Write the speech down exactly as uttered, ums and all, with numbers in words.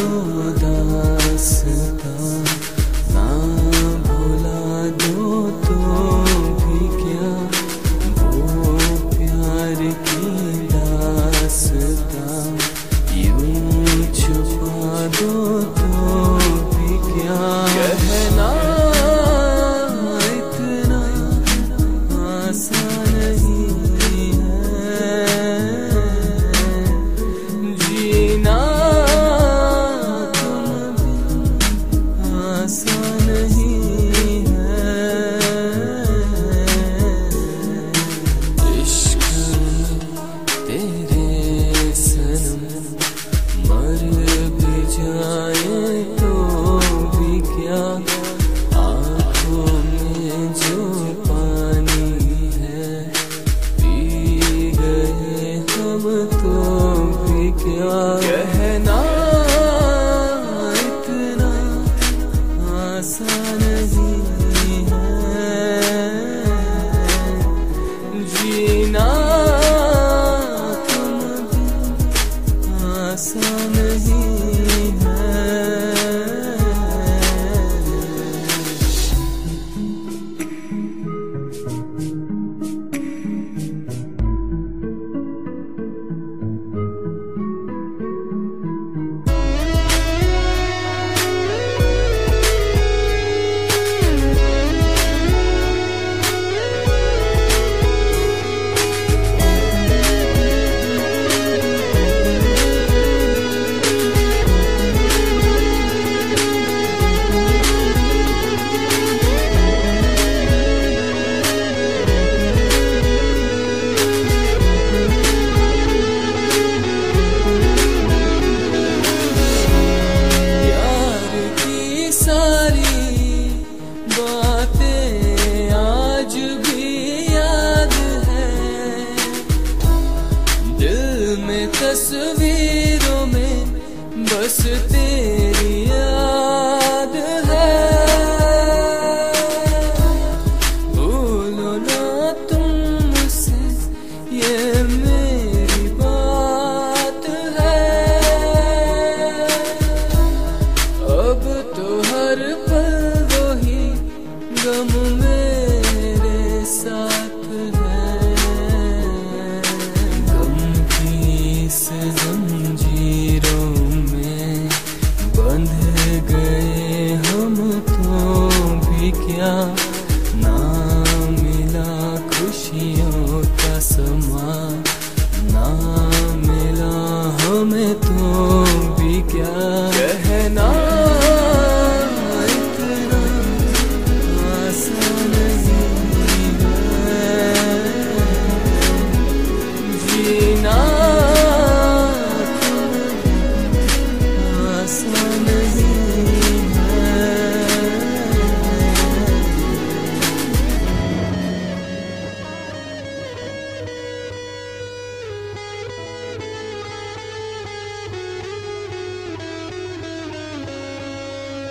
दास्तां, ना भुला दो तो भी क्या वो प्यार की दास्तां, यूं छुपा दो तो भी क्या कहना इतना आसान नहीं है, जीना तुम बिन आसान नहीं है। इश्क तेरे सनम मर भी जाए तो भी क्या, आँखों में जो पानी है पी गए हम तो भी क्या, कहना इतना आसान नहीं है, जीना तुम बिन आसान नहीं है। तस्वीरों में बस तेरी याद है, भूलो ना तुम मुझसे ये मेरी बात है, अब तो हर पल वही गम मेरे साथ है, गम की इस जंजीरों में बंध गए हम तो भी क्या, ना मिला खुशियों का समा, ना मिला हमें तो भी क्या, कहना